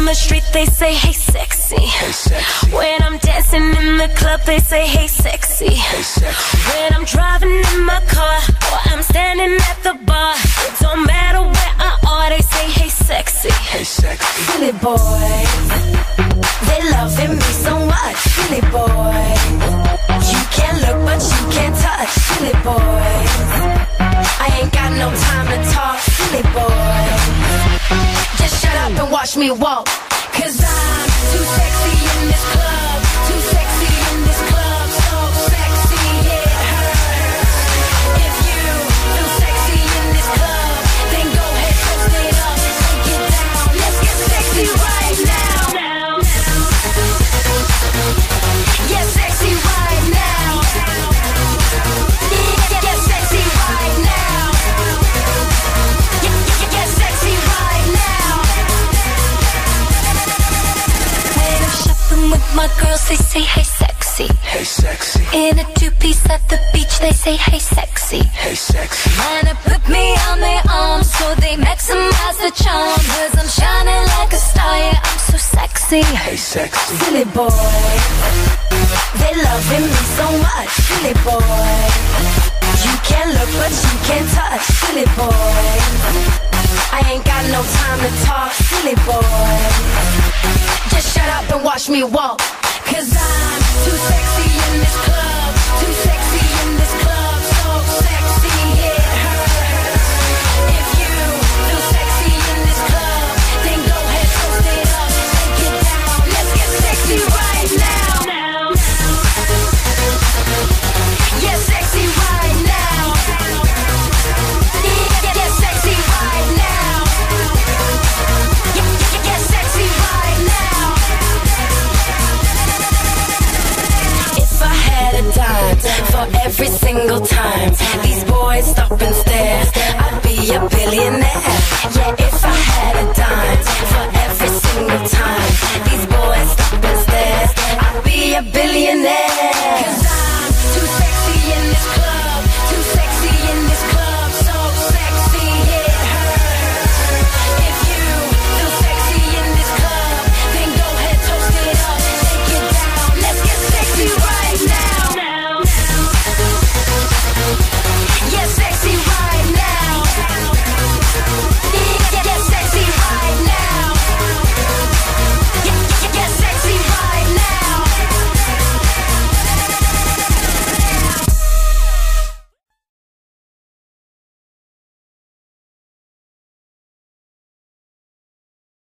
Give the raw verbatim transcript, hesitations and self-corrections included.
on the street, they say, hey sexy. Hey sexy. When I'm dancing in the club, they say, hey sexy. Hey sexy. When I'm driving in my car, or I'm standing at the bar, it don't matter where I are, they say, hey sexy. Hey sexy. Silly boys, they loving me so much. Silly boys, you can't look but you can't touch. Silly boys, I ain't got no time to talk. Silly boys, just shut up and watch me walk. Cause I'm too sexy in this club. Too sexy in this club. So sexy it hurts. If you feel sexy in this club, then go ahead, post it up, take it down. Let's get sexy right now. Get sexy right now. Get sexy right now. Get sexy right now. When I'm shopping with my girls, they say, hey sexy. Hey sexy. In a two-piece at the beach, they say, hey sexy. Hey sexy. Wanna put me on their arms, so they maximize the charm. Cause I'm shining like a star, yeah, I'm so sexy. Hey sexy. Silly boy, they loving me so much. Silly boy, you can't look but you can't touch. Silly boy, I ain't got no time to talk. Silly boy, just shut up and watch me walk. Cause I'm too sexy in this club. Too sexy in this club. So sexy it hurts. If you feel sexy in this club, then go ahead, post it up, take it down. Let's get sexy right now. Get sexy right now. Get sexy right now. Get sexy right now. If I had a dime for every single time these boys stop and stare, I'd be a billionaire. Yeah, if